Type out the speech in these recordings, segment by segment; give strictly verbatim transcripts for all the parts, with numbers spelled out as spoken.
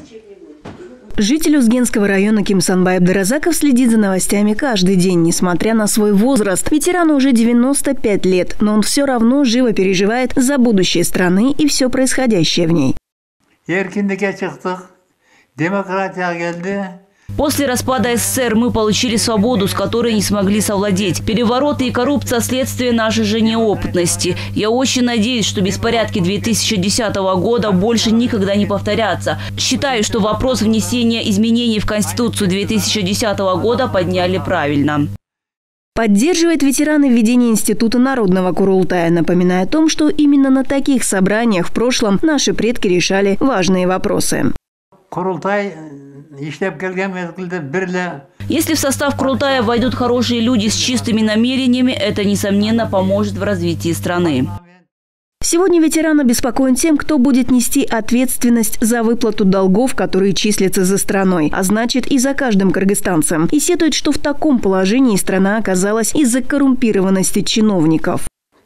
Житель Узгенского района Кимсанбай Абдыразаков следит за новостями каждый день, несмотря на свой возраст. Ветерану уже девяносто пять лет, но он все равно живо переживает за будущее страны и все происходящее в ней. После распада СССР мы получили свободу, с которой не смогли совладеть. Перевороты и коррупция – следствие нашей же неопытности. Я очень надеюсь, что беспорядки две тысячи десятого года больше никогда не повторятся. Считаю, что вопрос внесения изменений в Конституцию две тысячи десятого года подняли правильно. Поддерживает ветераны введения Института народного Курултая, напоминая о том, что именно на таких собраниях в прошлом наши предки решали важные вопросы. Если в состав Курултая войдут хорошие люди с чистыми намерениями, это, несомненно, поможет в развитии страны. Сегодня ветеран обеспокоен тем, кто будет нести ответственность за выплату долгов, которые числятся за страной, а значит и за каждым кыргызстанцем. И сетует, что в таком положении страна оказалась из-за коррумпированности чиновников.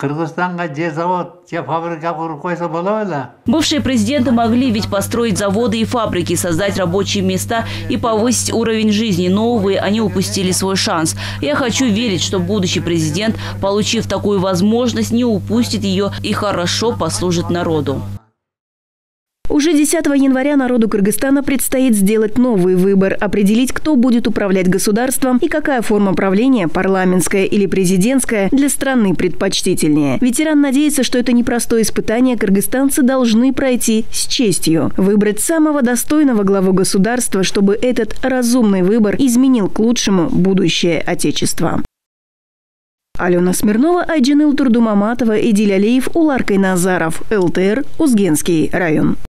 Бывшие президенты могли ведь построить заводы и фабрики, создать рабочие места и повысить уровень жизни, но, увы, они упустили свой шанс. Я хочу верить, что будущий президент, получив такую возможность, не упустит ее и хорошо послужит народу. Уже десятого января народу Кыргызстана предстоит сделать новый выбор, определить, кто будет управлять государством и какая форма правления, парламентская или президентская, для страны предпочтительнее. Ветеран надеется, что это непростое испытание кыргызстанцы должны пройти с честью. Выбрать самого достойного главу государства, чтобы этот разумный выбор изменил к лучшему будущее Отечества. Алена Смирнова, Айджин Илтур Думаматова, Эдиль Алиев, Уларкай Назаров, эл тэ эр, Узгенский район.